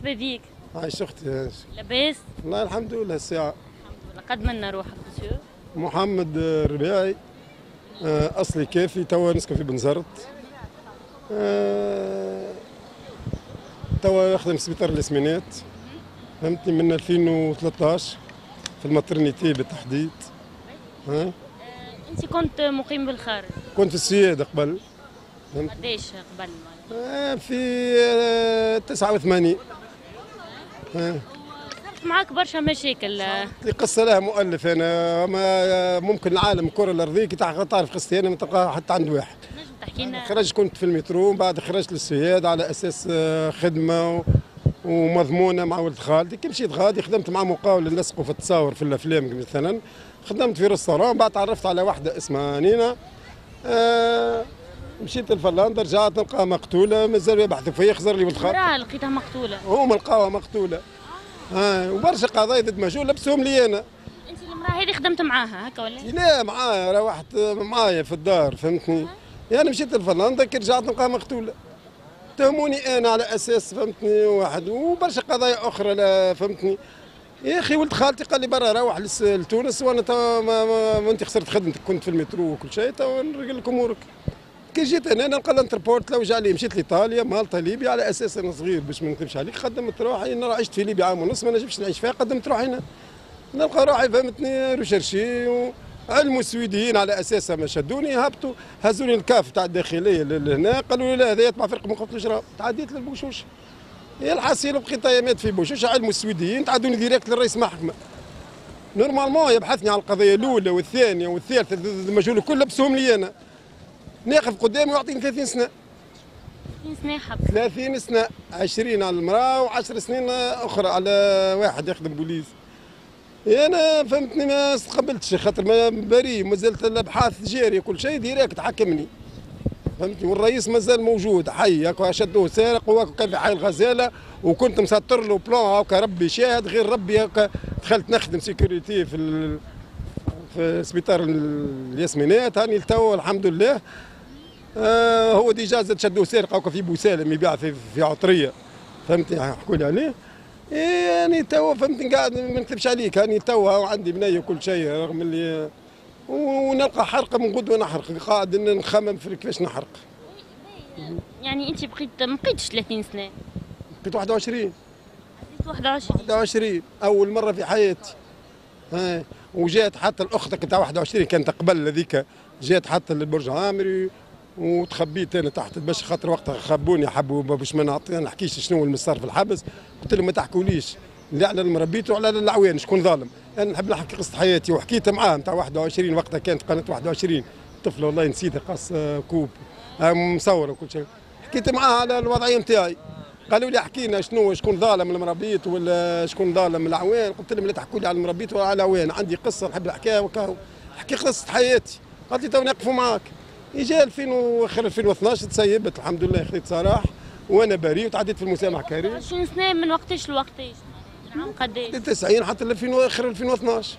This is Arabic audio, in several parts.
مرحبا بيك. عايش اختي. لاباس؟ والله الحمد لله الساعة. الحمد لله. قد منا روحك مسيو؟ محمد ربيعي، اصلي كافي، توا نسكن في بنزرت. توا نخدم في سبيطار الياسمينات، فهمتني، من 2013 في الماترنيتي بالتحديد. انت كنت مقيم بالخارج؟ كنت في السيادة قبل. قداش قبل في 89. صارت معاك برشا مشاكل. لي قصة لها مؤلف. أنا ما ممكن العالم الكرة الأرضية كي تعرف قصتي أنا ما تلقاها حتى عند واحد. نجم تحكي لنا؟ خرجت كنت في المترو، من بعد خرجت للسياد على أساس خدمة ومضمونة مع ولد خالتي. كي مشيت غادي خدمت مع مقاول نلصقوا في التصاور في الأفلام مثلا، خدمت في ريستوران. بعد تعرفت على واحدة اسمها نينا. مشيت لفنلندا، رجعت نلقاها مقتولة، مازالوا يبحثوا فيا، خزر لي ولد خالتي. المرأة لقيتها مقتولة؟ هما لقاوها مقتولة. وبرشا قضايا ضد مجهول لبسهم لي انا. انت المرأة هذه خدمت معاها هكا ولا؟ لا، معايا روحت معايا في الدار، فهمتني. يعني مشيت لفنلندا، كي رجعت نلقاها مقتولة. تهموني انا على اساس، فهمتني، واحد وبرشا قضايا اخرى. لا فهمتني يا اخي، ولد خالتي قال لي برا روح لتونس، وانا توا ما انت خسرت خدمتك، كنت في المترو وكل شيء، توا نرجل لك امورك. كي جيت انا نلقى الانتربورت لو جا لي، مشيت لايطاليا، مالطا، ليبيا، على اساس انا صغير باش ما نكذبش عليك، قدمت روحي. انا عشت في ليبيا عام ونص، ما نجمش نعيش فيها، قدمت روحي هنا. نلقى روحي، فهمتني، ريشيرشي علموا السويديين على اساسها، ما شدوني، هبطوا هزوني الكاف تاع الداخليه لهنا، قالوا لي لا هذا يتبع فرق ما قلتلوش راه. تعديت للبوشوش، هي الحصيله بقيت ايامات في بوشوش، علموا السويديين، تعدوني ديريكت للرئيس محكمه. نورمالمون يبحثني على القضيه الاولى والثانيه والثالثه، المجهول الكل لبسهم لي انا. ناقف قدامي ويعطيني 30 سنه. 30 سنة حبس؟ 30 سنه، 20 على المراه و10 سنين اخرى على واحد يخدم بوليس. انا فهمتني ما استقبلتش، خاطر ما بريء، مازالت الابحاث جاريه كل شيء، ديريكت حكمني، فهمتني. والرئيس مازال موجود حي، هكا شدوه سارق، وهكا كان في حي الغزاله، وكنت مسطر له بلان هكا، ربي شاهد، غير ربي هكا دخلت نخدم سيكوريتي في سبيطار الياسمينات. هاني لتوا الحمد لله. هو ديجا زاد شدوه سارق هكا في بوسالم، يبيع في عطريه، فهمتني، يحكوا لي عليه. يعني توا فهمتني قاعد ما نكذبش عليك، هاني توا عندي بنيه وكل شيء، رغم اللي ونلقى حرقه من غدوه نحرق، قاعد نخمم في كيفاش نحرق. يعني انت ما بقيتش 30 سنه؟ بقيت 21. 21 اول مره في حياتي. وجات حتى الاخت نتاع 21 كانت قبل هذيك، جات حتى للبرج عامري، وتخبيت انا تحت باش خاطر وقتها خبوني، حبوا باش ما نحكيش شنو المسار في الحبس. قلت لهم ما تحكوليش لا على المربيت ولا على العوان شكون ظالم، انا نحب نحكي قصه حياتي. وحكيت معاه نتاع 21، وقتها كانت قناه 21 طفله والله نسيتها، قص كوب مصوره وكل شيء. حكيت معاه على الوضعيه نتاعي، قالوا لي حكينا شكون ظالم المربيت ولا شكون ظالم العوان. قلت لهم لا تحكوا لي على المربيت ولا على العوان، عندي قصه نحب نحكيها وكاو، حكي قصه حياتي. قالت لي تو نقفوا معاك. اجا 2000 اخر 2012 تسيبت الحمد لله، خذيت سراح وانا بريء، وتعديت في المسامح كريم. 20 سنه من وقتاش لوقتاش؟ العام قداش؟ 90 حتى 2000 اخر 2012.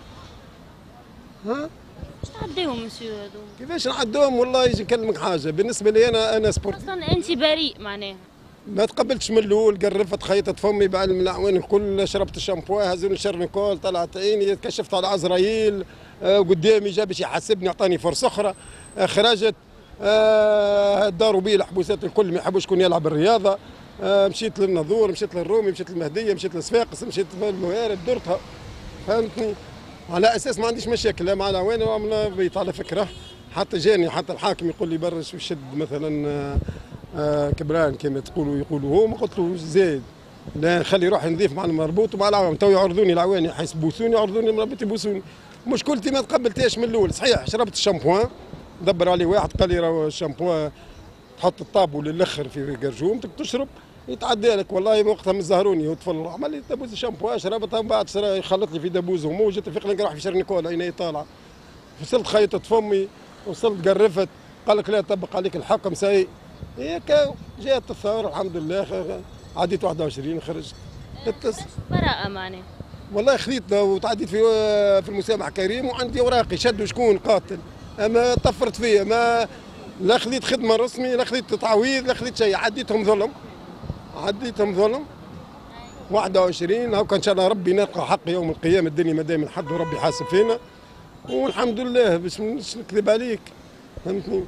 باش تعديهم مسيو هذوما؟ كيفاش نعدوهم؟ والله يجي نكلمك حاجه، بالنسبه لي انا سبورت. اصلا انت بريء معناها؟ ما تقبلتش من الاول، قرفت خيطت فمي بعلم العوان الكل، شربت الشامبو، هزوني شرنيكول، طلعت عيني، كشفت على عزرايل قدامي، جا باش يحاسبني، اعطاني فرصه اخرى. خرجت، داروا بي الحبوسات الكل، ما يحبوش شكون يلعب الرياضه. مشيت للناظور، مشيت للرومي، مشيت للمهديه، مشيت للصفاقس، مشيت للموارد، درتها، فهمتني، على اساس ما عنديش مشاكل لا مع العوان ولا مع البيت. على فكره حتى جاني حتى الحاكم يقول لي برش وشد مثلا كبران كما يقولوا هو، ما قلت له زايد، لا نخلي روحي نضيف مع المربوط ومع العوام. تو يعرضوني العوان يحسبوسوني، يعرضوني المربوط يبوسوني. مشكلتي ما تقبلتهاش من الاول. صحيح شربت الشامبوان، دبر علي واحد قال لي راهو الشامبوان تحط الطابو للاخر في قرجومتك تشرب يتعدى لك. والله وقتها من زهروني وطفل، عمل لي دبوز الشامبوان، شربتها، من بعد خلط لي في دبوز ومو، جيت في نروح في شرنيكول عيني طالعه، وصلت خيطت فمي، وصلت قرفت، قال لك لا طبق عليك الحكم ساي. هيك جات الثوره الحمد لله، عديت 21 خرجت. براءة معناها؟ والله خذيت وتعديت في المسامح كريم، وعندي اوراقي، شدوا شكون قاتل، اما طفرت فيا، ما لا خذيت خدمه رسمي، لا خذيت تعويض، لا خذيت شيء، عديتهم ظلم، عديتهم ظلم. 21 هاكا ان شاء الله ربي نلقى حق يوم القيامه، الدنيا ما دام الحد وربي حاسب فينا، والحمد لله باش مش نكذب عليك، فهمتني.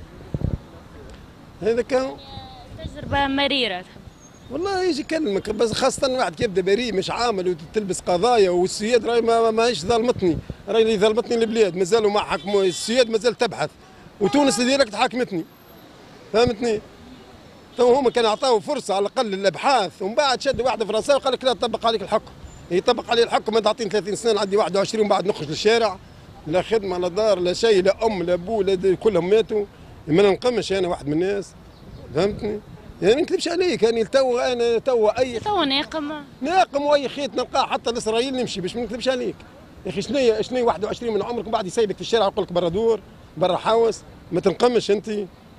هذا كان تجربة مريرة. والله يجي يكلمك، بس خاصة واحد كيبدا بريء مش عامل وتلبس قضايا، والسياد راهي ماهيش ظلمتني، راهي اللي ظلمتني البلاد، مازالوا ما حكموا، السياد مازال تبحث، وتونس ديريكت حاكمتني، فهمتني. تو هما كانوا عطاو فرصة على الأقل للأبحاث، ومن بعد شد واحد فرنساوي وقال لك لا طبق عليك الحكم، يطبق عليه الحكم، انت تعطيني 30 سنة عندي 21 ومن بعد نخرج للشارع، لا خدمة لا دار لا شيء، لا أم لا أبو لا كلهم ماتوا، ما ننقمش أنا واحد من الناس، فهمتني. يعني ما نكذبش عليك، يعني انا اي ناقم واي خيط نلقاه حتى لاسرائيل نمشي، باش ما نكذبش عليك. يا اخي شنو 21 من عمرك ومن بعد يسيبك في الشارع ويقول لك برا دور برا حوس، ما تنقمش انت.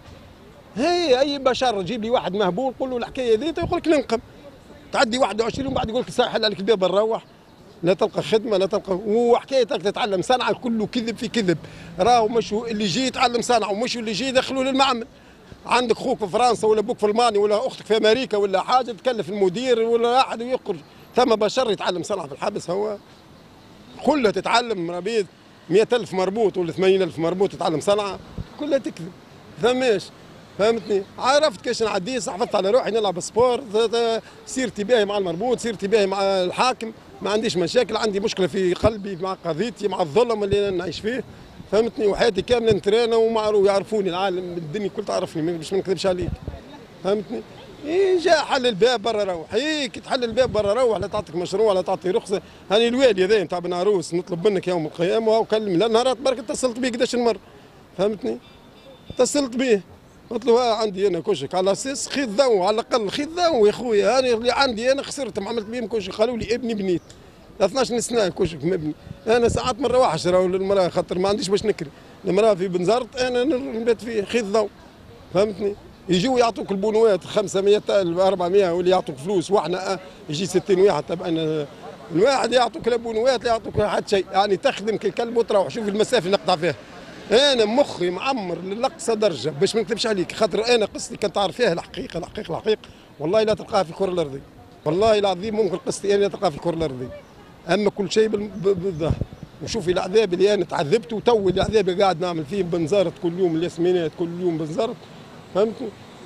هي اي بشر جيب لي واحد مهبول قول له الحكايه ذي يقول لك ننقم. تعدي 21 ومن بعد يقول لك ساحل عليك الباب نروح، لا تلقى خدمه لا تلقى، وحكايتك تتعلم صنعه كله كذب في كذب، راهو مشوا اللي يجي يتعلم صنعه ومشوا اللي يجي يدخلوا للمعمل. عندك خوك في فرنسا ولا ابوك في المانيا ولا اختك في امريكا ولا حاجه تكلف المدير ولا احد ويخرج، ثم بشر يتعلم صنعه في الحبس، هو كلها تتعلم ربيد 100,000 مربوط ولا 80,000 مربوط تتعلم صنعه، كلها تكذب، فماش فهمتني. عرفت كيش نعدي، صحفت على روحي نلعب سبور، سيرتي باهي مع المربوط، سيرتي باهي مع الحاكم، ما عنديش مشاكل، عندي مشكله في قلبي مع قضيتي مع الظلم اللي نعيش فيه، فهمتني. وحياتي كامله نترانا ومعروف يعرفوني، العالم الدنيا كل تعرفني باش ما نكذبش عليك، فهمتني. جاء حل الباب برا روح، هيك تحل الباب برا روح، لا تعطيك مشروع لا تعطي رخصه. هاني الوالي هذا نتاع بن عروس نطلب منك يوم القيامه وكلم، لا نهارات برك اتصلت بيه قداش المره، فهمتني. اتصلت بيه قلت له عندي انا كشك على اساس خذ ضوء، على الاقل خذ ضوء يا خويا، انا اللي عندي انا خسرت ما عملت بهم كشك، قالوا لي ابني بنيت 12 سنه كشك مبني، انا ساعات مره واحد راهو للمراه خاطر ما عنديش باش نكري، المراه في بنزرت انا نبات فيه، خذ ضوء، فهمتني. يجوا يعطوك البونوات 500,000 400 واللي يعطوك فلوس، واحنا يجي 60 واحد، طبعا الواحد يعطوك لا بونوات لا يعطوك حتى شيء، يعني تخدم كالكلب وتروح. شوف المسافه اللي نقطع فيها، انا مخي معمر لاقصى درجه باش ما نكذبش عليك، خاطر انا قصتي كنت تعرف فيها الحقيقه والله لا تلقاها في الكره الارضيه، والله العظيم ممكن قصتي انا لا تلقاها في الكره الارضيه، اما كل شيء بالظهر. وشوفي العذاب اللي انا تعذبت، وتو العذاب اللي قاعد نعمل فيه بنزرت كل يوم، الياسمينات كل يوم بنزرت، فهمتوا.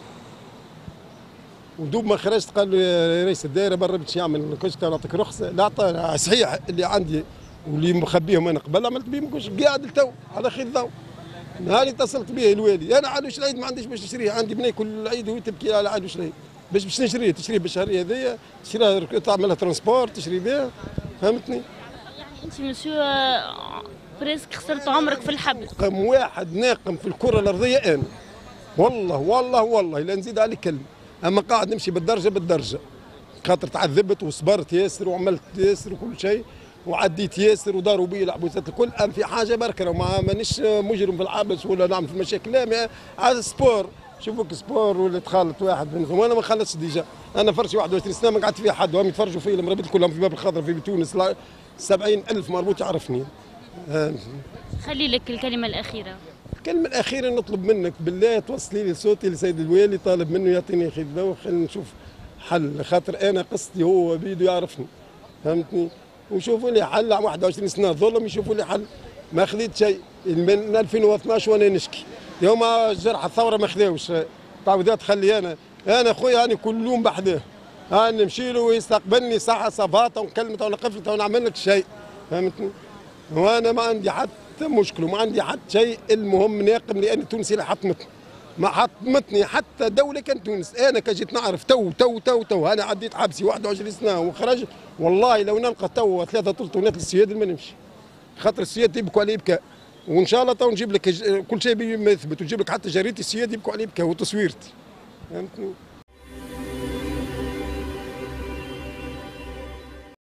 ودوب ما خرجت قال لي رئيس الدائره برا باش يعمل كشك نعطيك رخصه، لا عطاني صحيح اللي عندي واللي مخبيهم انا قبل عملت بهم كشك قاعد لتو على خير ضوء. نهاري اتصلت به الوالي، انا عاد واش العيد ما عنديش باش نشريه، عندي بني كل عيد وهي تبكي على عاد واش العيد باش نشريه، تشريه بالشهريه هذيا، تشريها تعملها ترونسبور تشري بها، فهمتني. يعني انت مسيو بريسك خسرت عمرك في الحبس. رقم واحد ناقم في الكره الارضيه انا، والله لا نزيد عليك كلمه، اما قاعد نمشي بالدرجه خاطر تعذبت وصبرت ياسر وعملت ياسر وكل شيء وعديت ياسر وداروا بي العبوسات الكل. ام في حاجه بركه مانيش مجرم في الحبس ولا نعمل في المشاكل، لا هذا سبور، شوفوك سبور ولا تخالط واحد منهم، وانا ما خلصتش ديجا، انا فرشي 21 سنه ما قعدت فيها حد، وهم يتفرجوا فيا المرابط كلهم في باب الخضراء في تونس 70,000 مربوط يعرفني. خلي لك الكلمه الاخيره. الكلمه الاخيره نطلب منك بالله توصلي لي صوتي لسيد الوالي، طالب منه يعطيني خدمه وخلينا نشوف حل، خاطر انا قصتي هو بيده يعرفني، فهمتني. وشوفوا لي حل، 21 سنه ظلم، يشوفوا لي حل. ما خذيت شيء من 2012 وانا نشكي، يوم جرح الثوره ما خذاوش تعويضات. خلي انا خويا انا كل يوم بحذاه، انا نمشي له ويستقبلني صحه صفاته ونكلمته ونقفلته ونعمل لك شيء، فهمتني. وانا ما عندي حتى مشكله وما عندي حتى شيء، المهم ناقم لان تونسي اللي حطمتني، ما حطمتني حتى دوله كان تونس. انا كجيت نعرف تو انا عديت حبسي 21 سنه وخرجت، والله لو نلقى تو 3 تلطونات للسياد ما نمشي، خاطر السياد يبكوا عليه بكاء. وان شاء الله تو نجيب لك كل شيء بما يثبت، ونجيب لك حتى جريدتي السياد يبكوا عليه بكاء وتصويرتي، فهمتني.